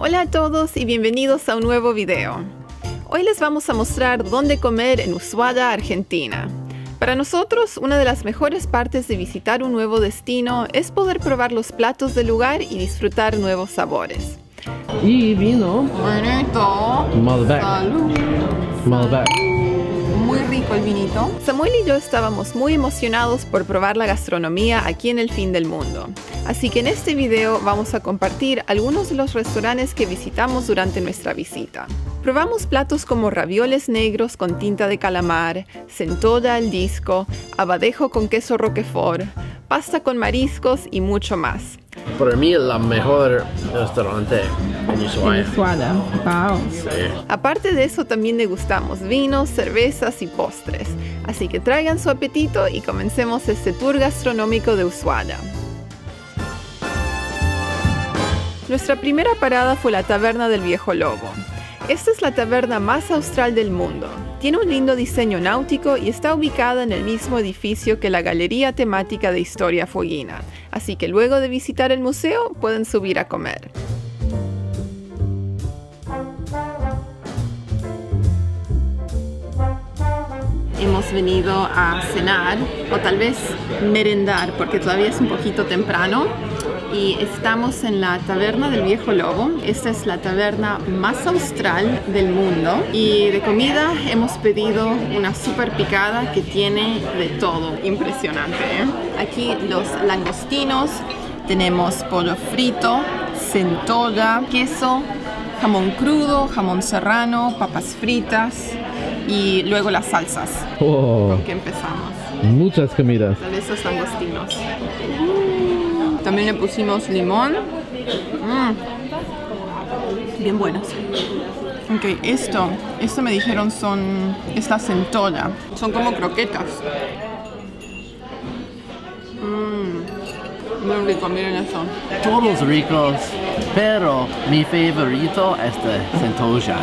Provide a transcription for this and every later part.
Hola a todos y bienvenidos a un nuevo video. Hoy les vamos a mostrar dónde comer en Ushuaia, Argentina. Para nosotros, una de las mejores partes de visitar un nuevo destino es poder probar los platos del lugar y disfrutar nuevos sabores. Y vino Bonito. Malbec. Salud. Malbec. Muy rico el vinito. Samuel y yo estábamos muy emocionados por probar la gastronomía aquí en el fin del mundo. Así que en este video vamos a compartir algunos de los restaurantes que visitamos durante nuestra visita. Probamos platos como ravioles negros con tinta de calamar, centolla al disco, abadejo con queso roquefort, pasta con mariscos y mucho más. Para mí el mejor restaurante en Ushuaia. Wow. Sí. Aparte de eso también degustamos vinos, cervezas y postres. Así que traigan su apetito y comencemos este tour gastronómico de Ushuaia. Nuestra primera parada fue la Taberna del Viejo Lobo. Esta es la taberna más austral del mundo. Tiene un lindo diseño náutico y está ubicada en el mismo edificio que la Galería Temática de Historia Fueguina. Así que luego de visitar el museo pueden subir a comer. Hemos venido a cenar o tal vez merendar porque todavía es un poquito temprano. Y estamos en la Taberna del Viejo Lobo. Esta es la taberna más austral del mundo. Y de comida hemos pedido una super picada que tiene de todo. Impresionante, ¿eh? Aquí los langostinos, tenemos pollo frito, centolla, queso, jamón crudo, jamón serrano, papas fritas y luego las salsas. Oh, ¿Con qué empezamos? muchas comidas. De esos langostinos. También le pusimos limón. Bien buenos. Ok, esto me dijeron es la centolla. Son como croquetas. Muy rico, miren eso. Todos ricos, pero mi favorito es de centolla.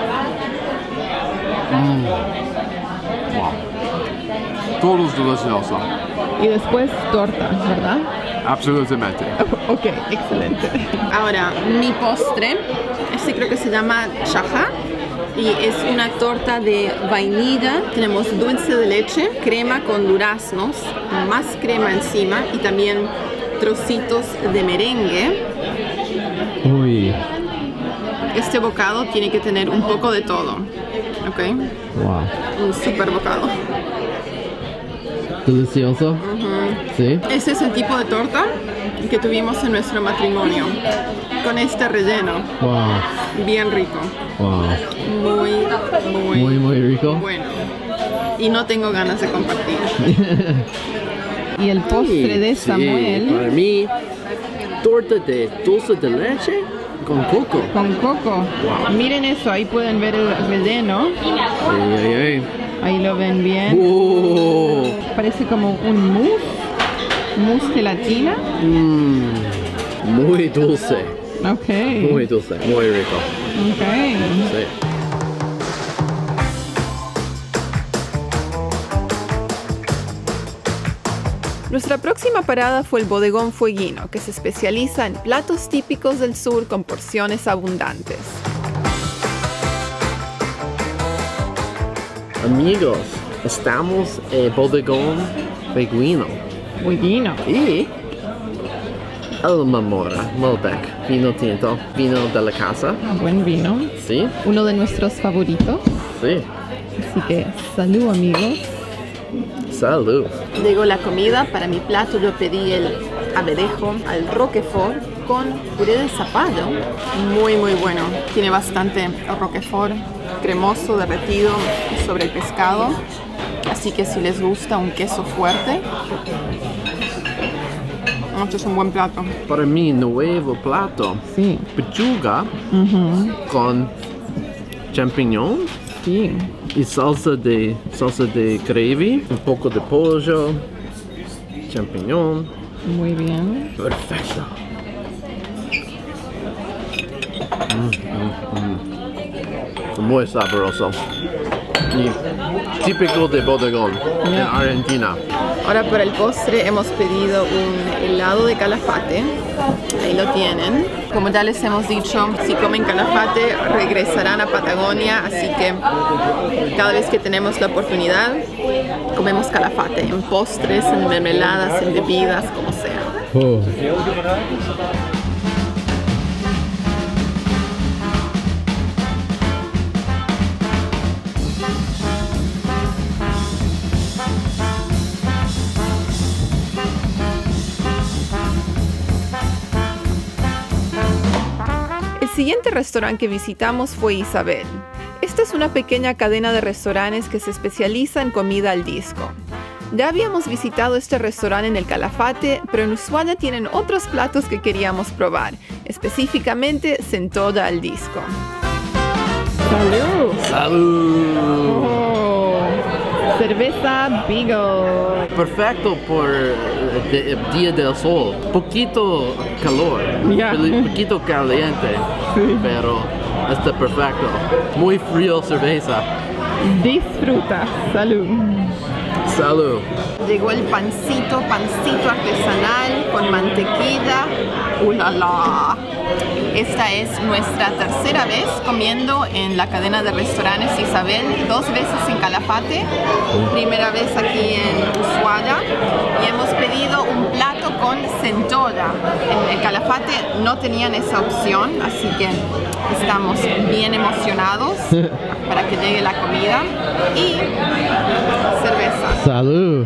Wow. Todos deliciosos. Y después torta, ¿verdad? Absolutamente. Ok, excelente. Ahora, mi postre, este creo que se llama chaja. Y es una torta de vainilla. Tenemos dulce de leche, crema con duraznos, más crema encima y también trocitos de merengue. Uy, Este bocado tiene que tener un poco de todo. ¿Ok? wow. Un super bocado. Delicioso. Sí. Este es el tipo de torta que tuvimos en nuestro matrimonio. Con este relleno. Wow. Bien rico. Wow. Muy rico. bueno. Y no tengo ganas de compartir. Y el postre de Samuel Para mí, torta de dulce de leche con coco. con coco. Miren eso, ahí pueden ver el relleno. Ahí lo ven bien. Oh. Parece como un mousse gelatina. Muy dulce. Ok. Muy dulce. Muy rico. Ok. Sí. Nuestra próxima parada fue el Bodegón Fueguino, que se especializa en platos típicos del sur con porciones abundantes. Amigos, estamos en Bodegón Fueguino Fueguino. y el Marmora, Malbec, vino tinto, vino de la casa. Buen vino. Sí, Uno de nuestros favoritos. sí. Así que salud, amigos. Salud. Llegó la comida. Para mi plato yo pedí el abadejo al roquefort con puré de zapallo. Muy bueno. Tiene bastante roquefort cremoso derretido sobre el pescado. Así que si les gusta un queso fuerte, este es un buen plato. Para mi nuevo plato, Sí. pechuga con champiñón Sí. y salsa de gravy, un poco de pollo, champiñón. Muy bien. Perfecto. Muy sabroso. Y típico de Bodegón en Argentina. Ahora para el postre hemos pedido un helado de calafate. Ahí lo tienen. Como ya les hemos dicho, si comen calafate regresarán a Patagonia, así que cada vez que tenemos la oportunidad comemos calafate en postres, en mermeladas, en bebidas, como sea. Oh. El siguiente restaurante que visitamos fue Isabel. Esta es una pequeña cadena de restaurantes que se especializa en comida al disco. Ya habíamos visitado este restaurante en el Calafate, pero en Ushuaia tienen otros platos que queríamos probar, específicamente centolla al disco. ¡Salud! ¡Salud! Oh, cerveza Beagle. Perfecto por el día del sol. Poquito calor, Ya. poquito caliente, Sí. pero está perfecto. Muy frío cerveza. Disfruta. Salud. Salud. Llegó el pancito artesanal con mantequilla. ¡Ulala! Esta es nuestra tercera vez comiendo en la cadena de restaurantes Isabel, 2 veces en Calafate, primera vez aquí en Ushuaia, y hemos pedido un plato con centolla. En el Calafate no tenían esa opción, así que estamos bien emocionados para que llegue la comida y cerveza. Salud.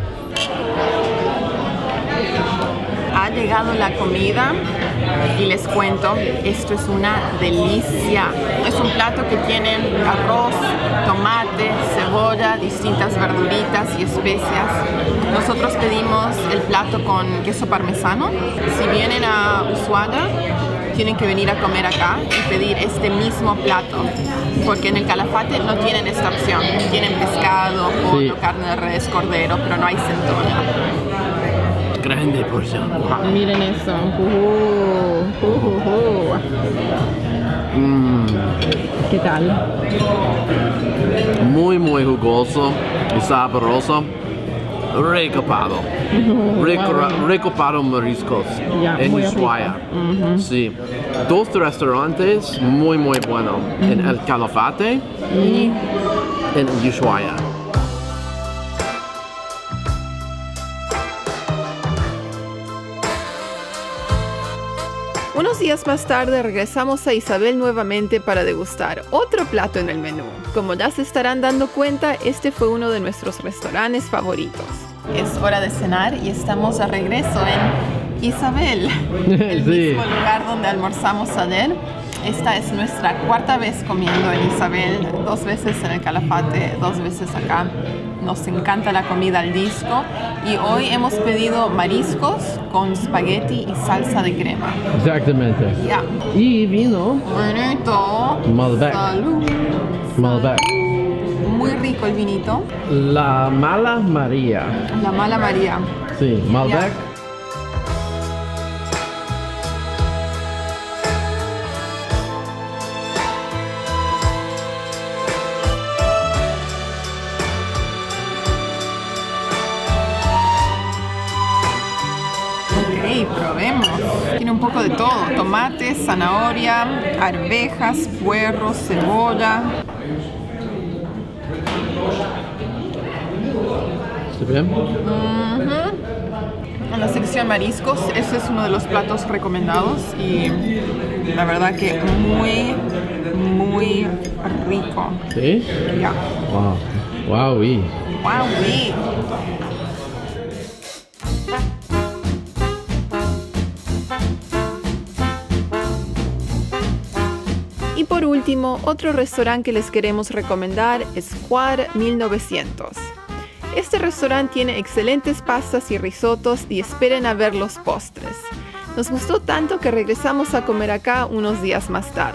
Ha llegado la comida y les cuento, esto es una delicia. Es un plato que tiene arroz, tomate, cebolla, distintas verduritas y especias. Nosotros pedimos el plato con queso parmesano. Si vienen a Ushuaia, tienen que venir a comer acá y pedir este mismo plato, porque en el Calafate no tienen esta opción. Tienen pescado, pollo, carne de res, cordero, pero no hay centolla. Grande porción. Miren eso. ¿Qué tal? Muy jugoso y sabroso. Recopado. Recopado mariscos Ya, en muy Ushuaia. Sí. 2 restaurantes muy buenos. En el Calafate y en Ushuaia. Unos días más tarde regresamos a Isabel nuevamente para degustar otro plato en el menú. Como ya se estarán dando cuenta, este fue uno de nuestros restaurantes favoritos. Es hora de cenar y estamos de regreso en Isabel, el mismo lugar donde almorzamos ayer. Esta es nuestra 4ª vez comiendo en Isabel, 2 veces en el Calafate, 2 veces acá. Nos encanta la comida al disco y hoy hemos pedido mariscos con espagueti y salsa de crema. Exactamente. Ya. Y vino Bonito. Malbec. Salud. Malbec. Muy rico el vinito. La Mala María. La Mala María. Sí, Malbec. Ok, probemos. Tiene un poco de todo. Tomate, zanahoria, arvejas, puerro, cebolla. ¿Está bien? En la sección mariscos, este es uno de los platos recomendados y la verdad que muy rico. ¿Sí? Ya. Wow. Wow, y. Wow, sí. Y por último, otro restaurante que les queremos recomendar es Juar 1900. Este restaurante tiene excelentes pastas y risotos y esperen a ver los postres. Nos gustó tanto que regresamos a comer acá unos días más tarde.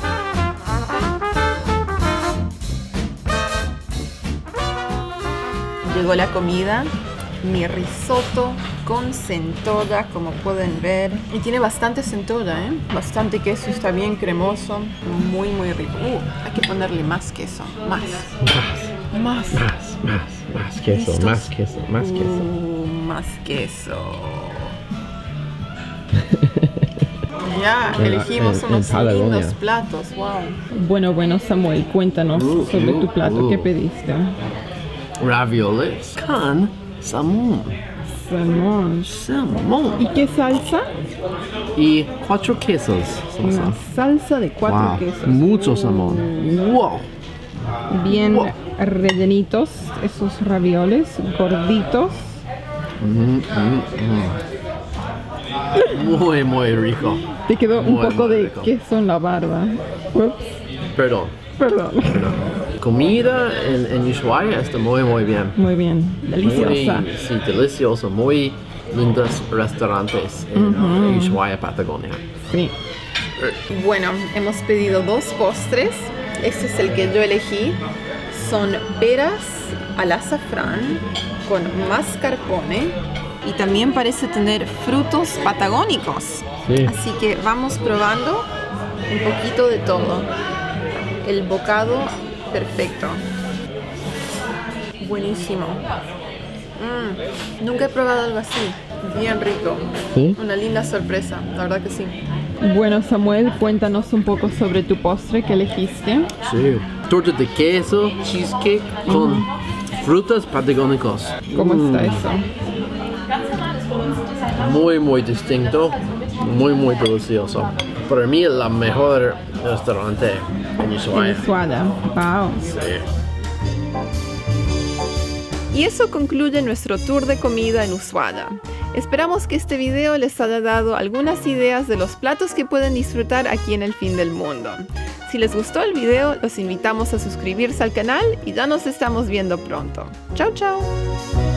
Llegó la comida, mi risotto con centolla, como pueden ver. Y tiene bastante centolla, bastante queso, está bien cremoso, muy rico. Hay que ponerle más queso, más. Más. Más queso, ¿Listos? más queso, más queso. Más queso. Ya, En elegimos unos Patagonia. lindos platos. Wow. Bueno, Samuel, cuéntanos sobre tu plato. ¿Qué pediste? Ravioles con salmón. Salmón. Salmón. ¿Y qué salsa? Y 4 quesos. Una salsa de 4 Wow, quesos. mucho salmón. Wow. Bien Wow. rellenitos esos ravioles, gorditos. Muy, muy rico. Te quedó un Muy, poco muy de rico. queso en la barba. Ups, Perdón. perdón. Comida en Ushuaia está muy, muy bien. Muy bien, deliciosa. Muy, sí, delicioso. Muy lindos restaurantes en Ushuaia, Patagonia. Sí. Bueno, hemos pedido 2 postres. Este es el que yo elegí. Son peras al azafrán con mascarpone y también parece tener frutos patagónicos. Sí. Así que vamos probando un poquito de todo. El bocado perfecto. Buenísimo. Nunca he probado algo así. Bien rico. ¿Sí? Una linda sorpresa, la verdad que sí. Bueno, Samuel, cuéntanos un poco sobre tu postre que elegiste. Sí. Torta de queso, cheesecake con frutas patagónicos. ¿Cómo está eso? Muy, muy distinto. Muy, muy delicioso. Para mí, el mejor restaurante en Ushuaia. Suada. Wow. Sí. Y eso concluye nuestro tour de comida en Ushuaia. Esperamos que este video les haya dado algunas ideas de los platos que pueden disfrutar aquí en el fin del mundo. Si les gustó el video, los invitamos a suscribirse al canal y ya nos estamos viendo pronto. ¡Chao, chao!